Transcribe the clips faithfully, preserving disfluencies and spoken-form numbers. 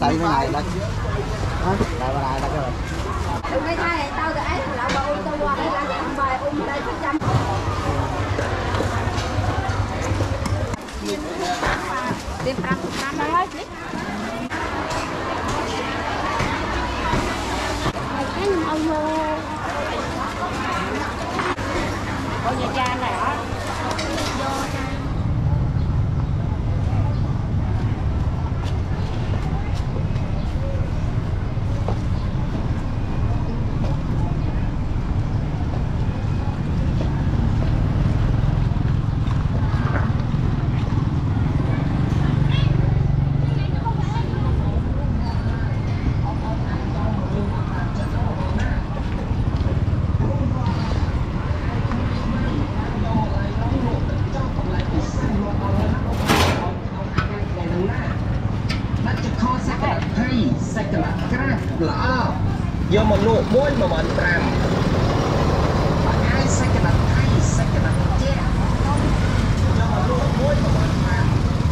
sấy cái này đấy. Đây này đây rồi. Đừng ngay thay tao ấy là bà ôm tao qua đây là thằng bài ôm đây chắc chắn. Tìm răng răng đây ấy. Cái nhưng ông ôi nhà cha này hả? Vô một nụ muối mà mình làm ai sẽ cái này ai sẽ cái này chết vô một nụ muối mà mình làm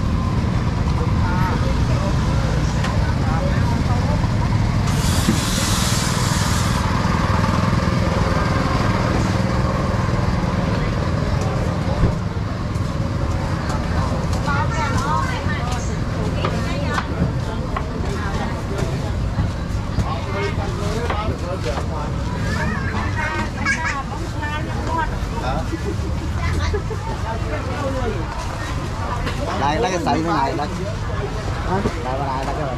đây lấy cái sấy cái này đây. Đây vào đây đây rồi.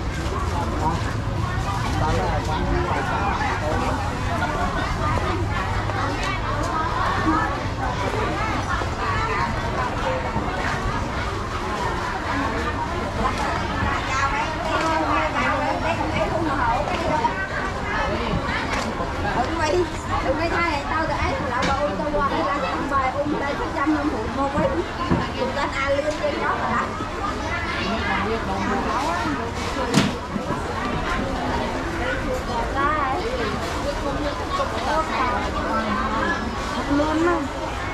Đừng ngay thay tao ấy là bà ôm tao qua đây là thằng bài ôm đây chắc chắn năm hụt một ấy. Chúng ta ăn liên trên đó là luôn á.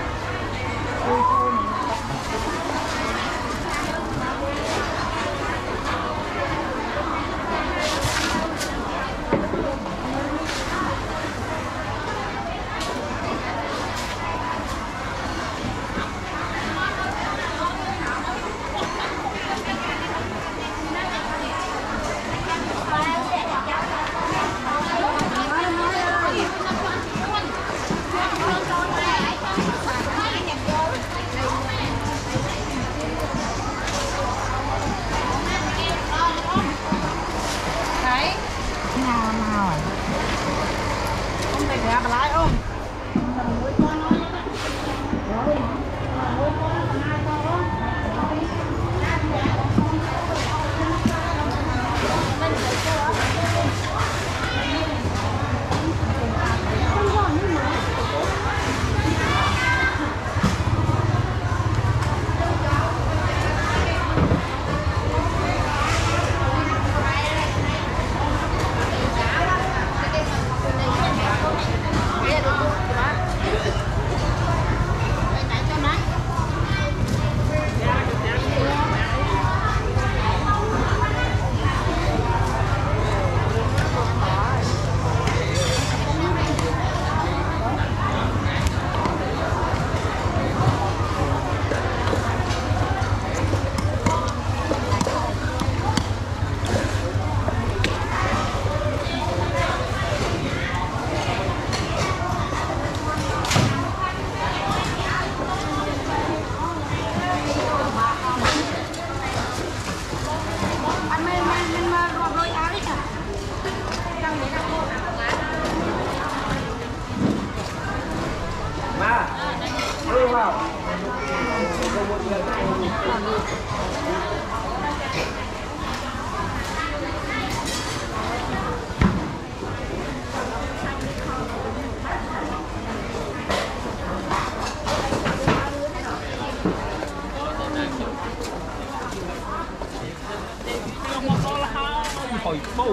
Hồi bông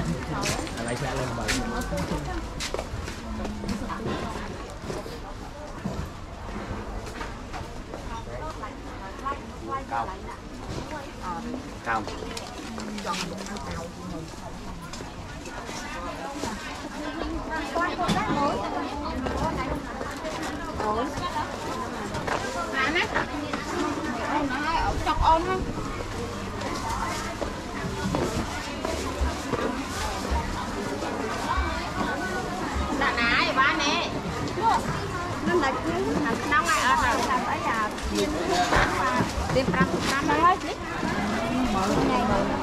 lại xe lên bờ. Cao. Không. Chọc ôn không? Đã nãy ba nè. Nó là nó ngay ở rồi làm ở nhà. Tìm trăm trăm thôi. Mọi ngày.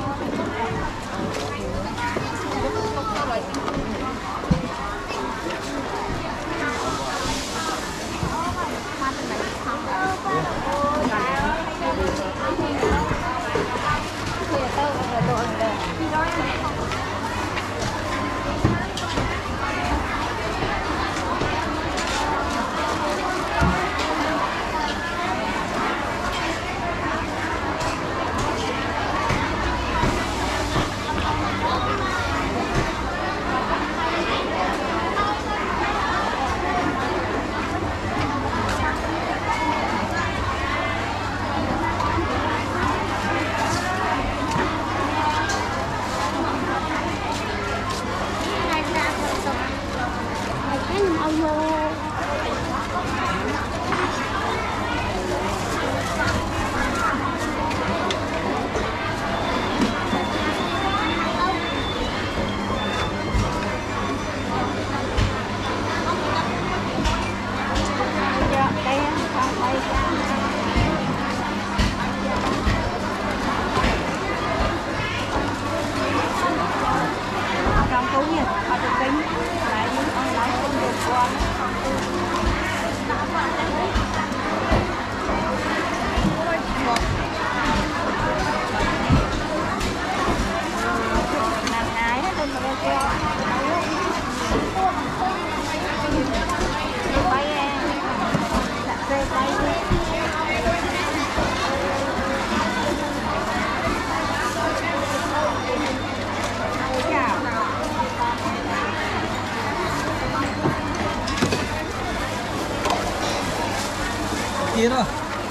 Kia rồi.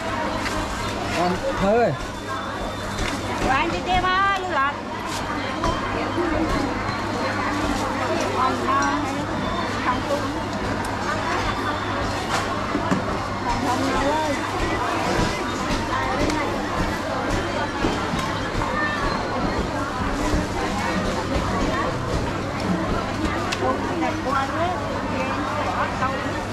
Còn thơ ơi. Rồi anh đi tìm á, lưu lọt. Còn không tung. Còn không nữa ơi. Đẹp quá đấy. Bỏ sâu.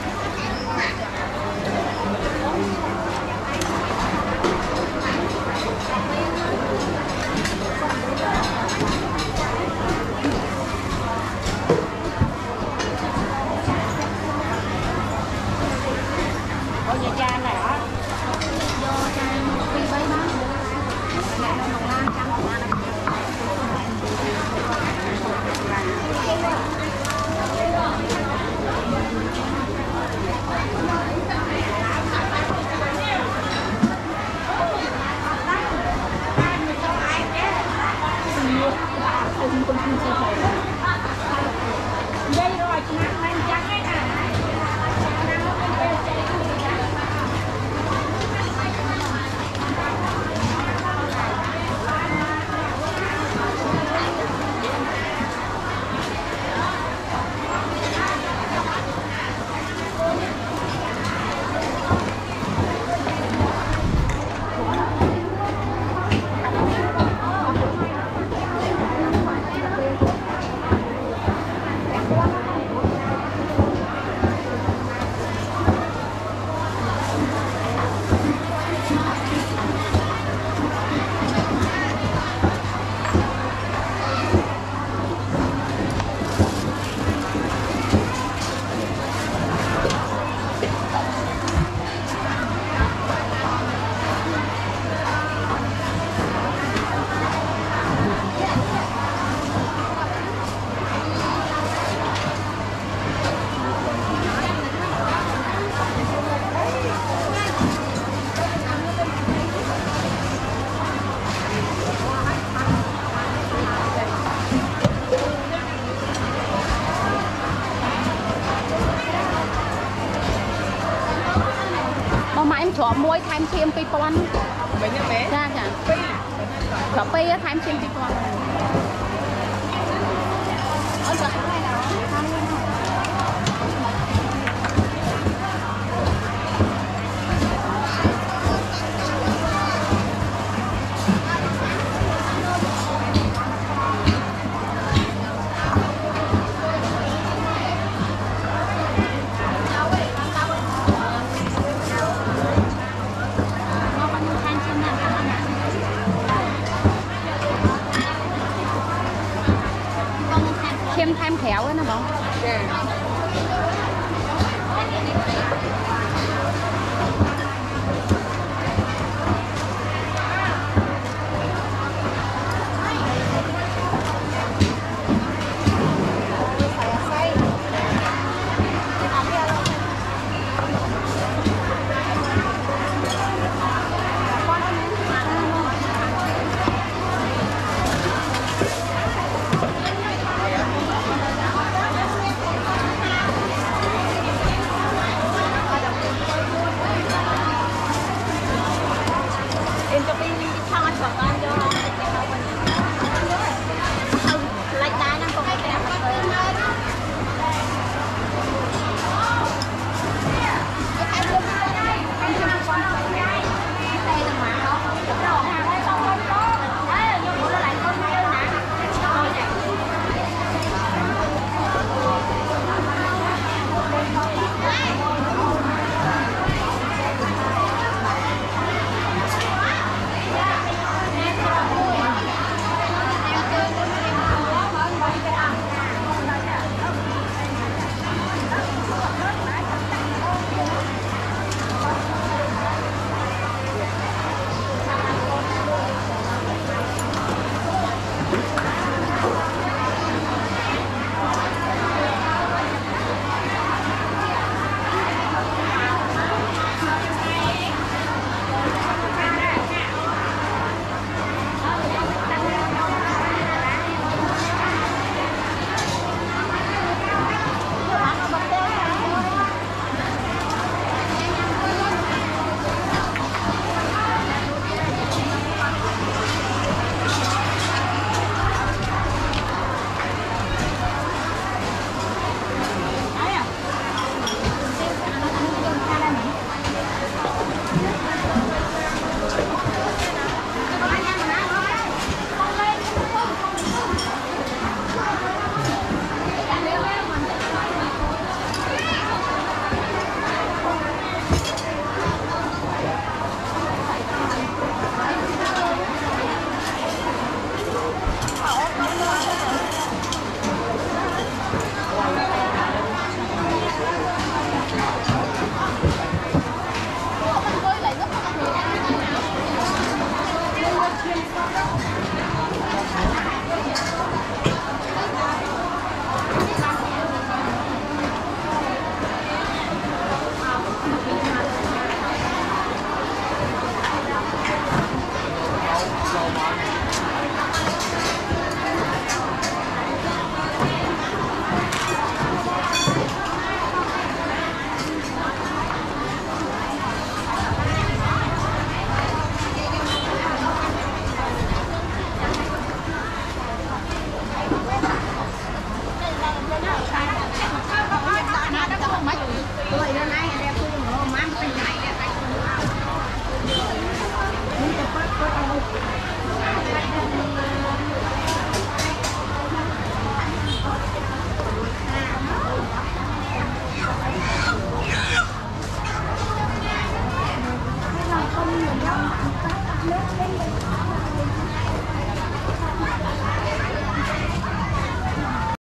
Ở nhà cha này hả? Vô cha đi bấy đó. Mẹ nó mong lan cha mong lan. Đây rồi, chị ăn anh trắng ấy nè. Mà em chọn muối thêm thêm cây con. Mấy nha bé? Ra cả. Phi. cà phê thêm thêm tí con. Ôi trời ơi, đó. Thêm thêm khéo ấy nó bóng. Nước